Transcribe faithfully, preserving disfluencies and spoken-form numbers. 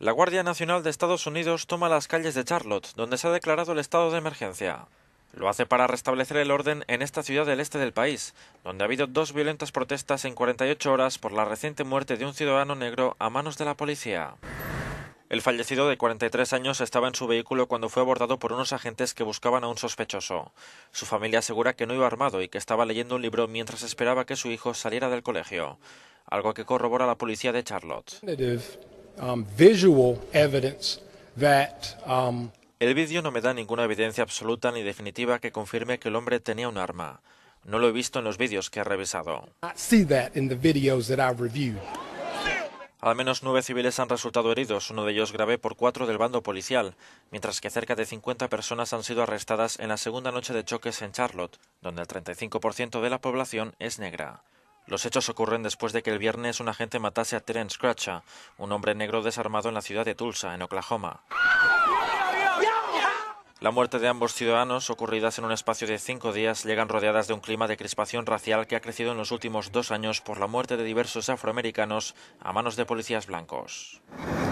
La Guardia Nacional de Estados Unidos toma las calles de Charlotte, donde se ha declarado el estado de emergencia. Lo hace para restablecer el orden en esta ciudad del este del país, donde ha habido dos violentas protestas en cuarenta y ocho horas por la reciente muerte de un ciudadano negro a manos de la policía. El fallecido, de cuarenta y tres años, estaba en su vehículo cuando fue abordado por unos agentes que buscaban a un sospechoso. Su familia asegura que no iba armado y que estaba leyendo un libro mientras esperaba que su hijo saliera del colegio, algo que corrobora la policía de Charlotte. Um, visual evidence that, um... El vídeo no me da ninguna evidencia absoluta ni definitiva que confirme que el hombre tenía un arma. No lo he visto en los vídeos que he revisado. Al menos nueve civiles han resultado heridos, uno de ellos grave por cuatro del bando policial, mientras que cerca de cincuenta personas han sido arrestadas en la segunda noche de choques en Charlotte, donde el treinta y cinco por ciento de la población es negra. Los hechos ocurren después de que el viernes un agente matase a Terence Crutcher, un hombre negro desarmado en la ciudad de Tulsa, en Oklahoma. La muerte de ambos ciudadanos, ocurridas en un espacio de cinco días, llegan rodeadas de un clima de crispación racial que ha crecido en los últimos dos años por la muerte de diversos afroamericanos a manos de policías blancos.